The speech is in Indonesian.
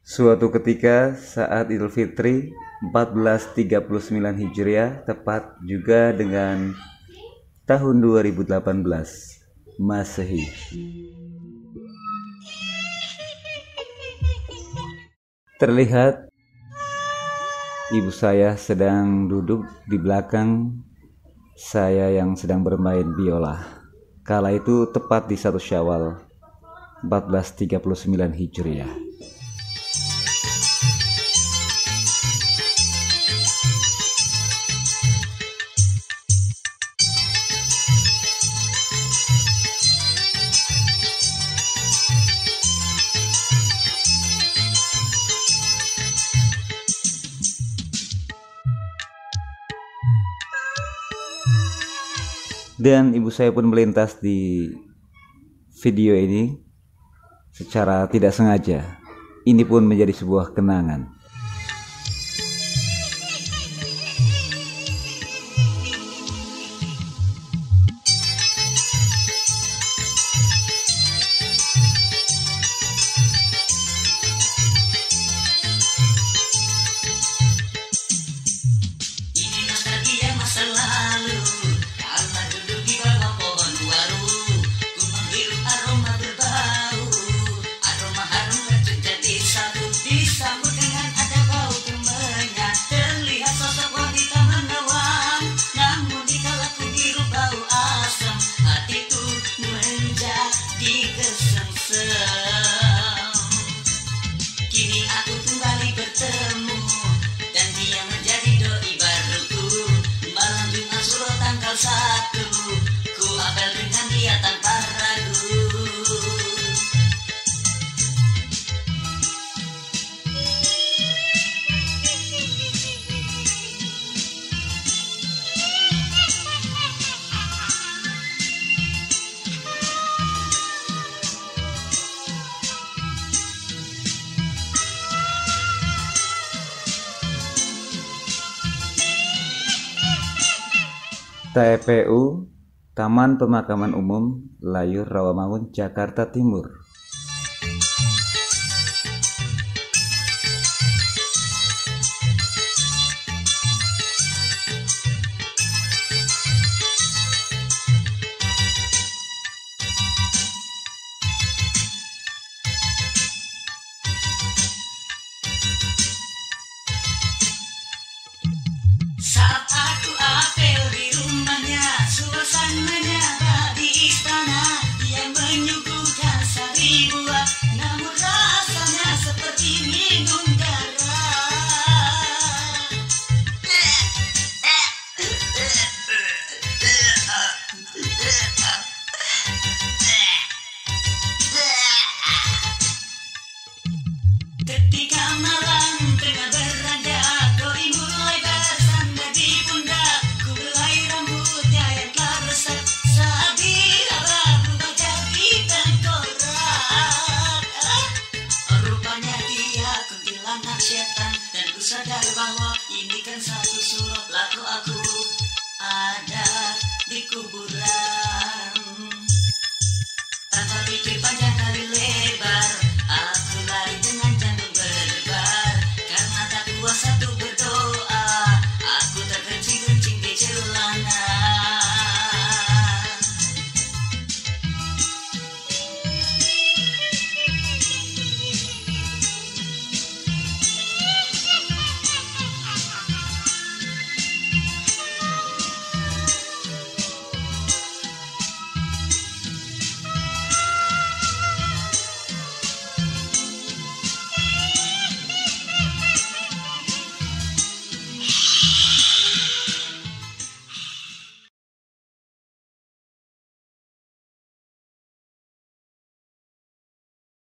Suatu ketika saat Idul Fitri 1439 Hijriah, tepat juga dengan tahun 2018 Masehi. Terlihat ibu saya sedang duduk di belakang saya yang sedang bermain biola. Kala itu tepat di 1 Syawal 1439 Hijriah. Dan ibu saya pun melintas di video ini secara tidak sengaja. Ini pun menjadi sebuah kenangan. Kini aku kembali bertemu dan dia menjadi doi baruku. Malam Jumat Suro tanggal 1, ku apel dengan dia tanpa ragu. TPU Taman Pemakaman Umum Layur Rawamangun, Jakarta Timur. Saat aku apel di rumahnya, suasananya di istana. Dia menyuguhkan sari buah, namun rasanya seperti minum darah. Ketika malam tengah beranjak, doi mulai bersandar di pundak. Ku belai rambutnya yang telah resek saat dia berubah jadi tengkorak. Rupanya dia kuntilanak setan, dan ku sadar bahwa ini kan satu surat laku aku ada di kuburan.